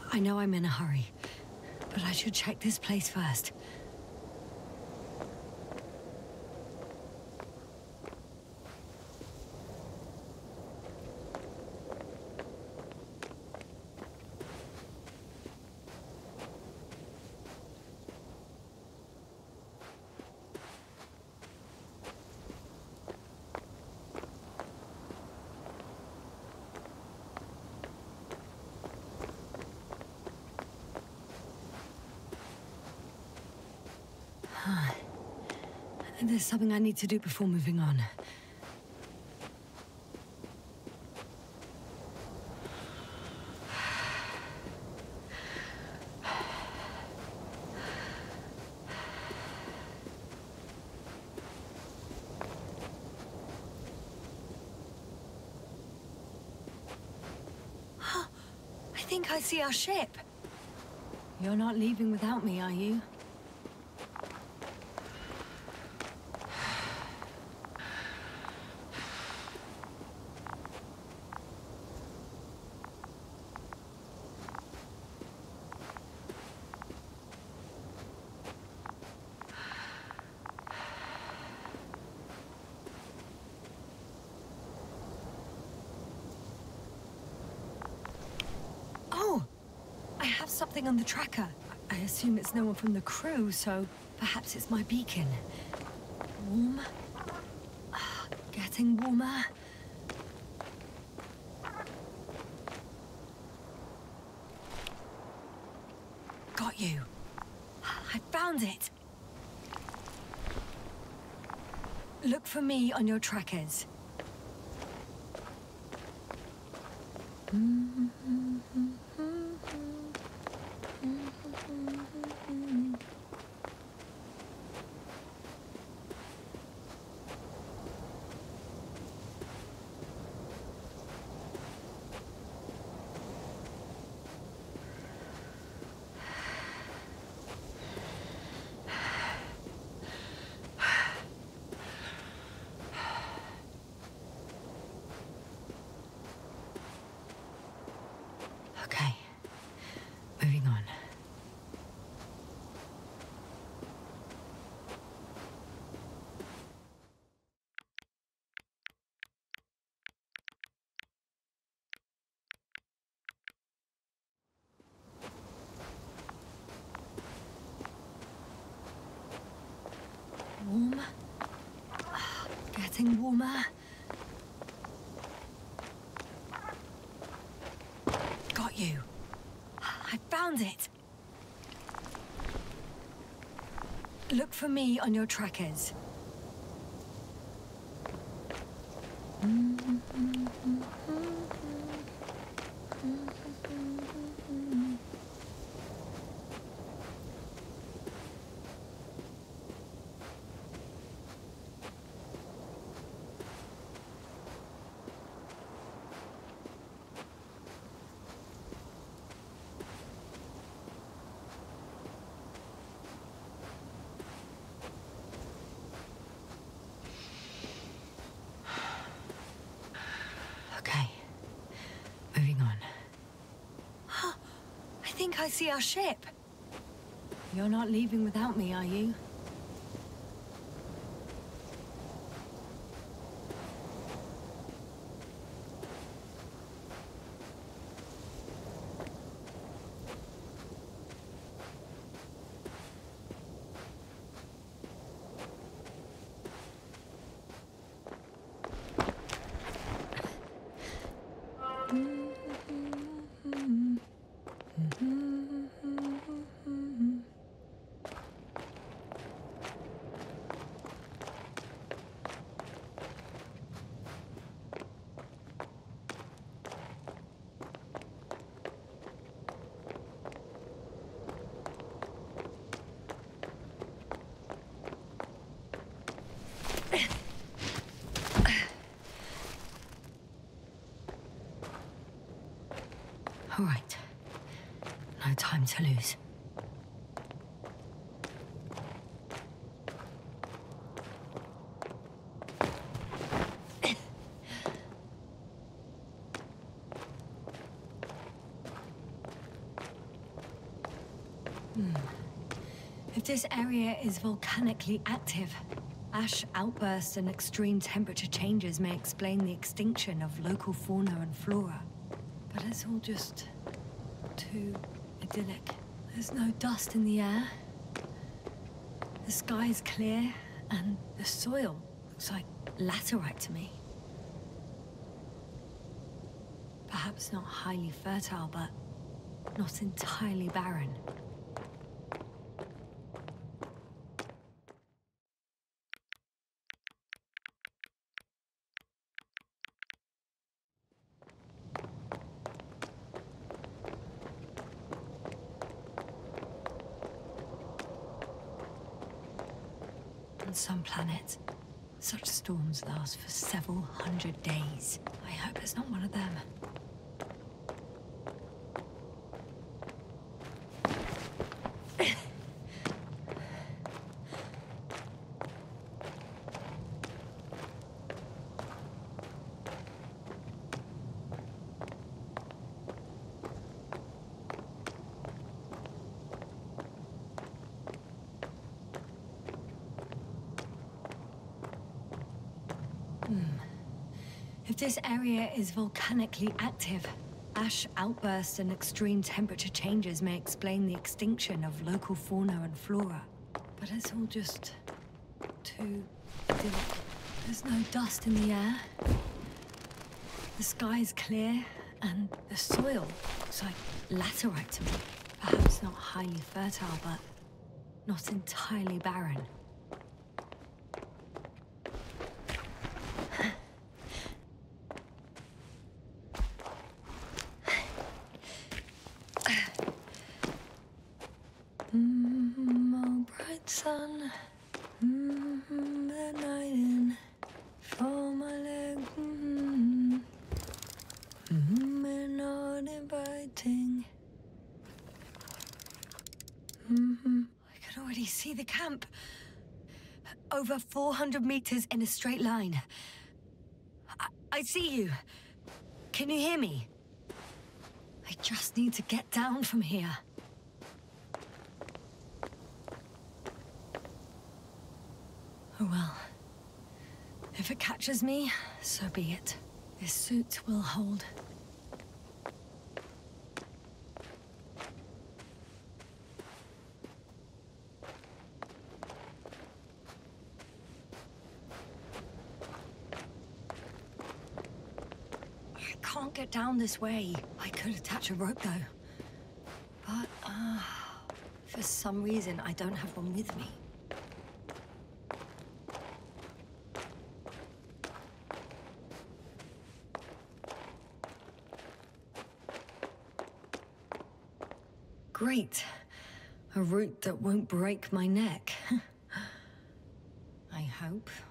I know I'm in a hurry, but I should check this place first. There's something I need to do before moving on. I think I see our ship. You're not leaving without me, are you? Something on the tracker. I assume it's no one from the crew, so perhaps it's my beacon. Warm? Getting warmer? Got you. I found it. Look for me on your trackers. Okay, moving on. Warm? Getting warmer? Got you. I found it. Look for me on your trackers. I think I see our ship. You're not leaving without me, are you? All right. No time to lose. If this area is volcanically active, ash outbursts and extreme temperature changes may explain the extinction of local fauna and flora. But it's all just too idyllic. There's no dust in the air. The sky's clear, and the soil looks like laterite to me. Perhaps not highly fertile, but not entirely barren. On some planets, such storms last for several hundred days. I hope it's not one of them. If this area is volcanically active, ash outbursts and extreme temperature changes may explain the extinction of local fauna and flora. But it's all just too idyllic. There's no dust in the air. The sky's clear, and the soil looks like laterite to me. Perhaps not highly fertile, but not entirely barren. Oh, bright sun, the night in for my leg, and not inviting. I can already see the camp. Over 400 meters in a straight line. I see you. Can you hear me? I just need to get down from here. Oh well. If it catches me, so be it. This suit will hold. I can't get down this way. I could attach a rope though. But, for some reason I don't have one with me. Great. A route that won't break my neck. I hope.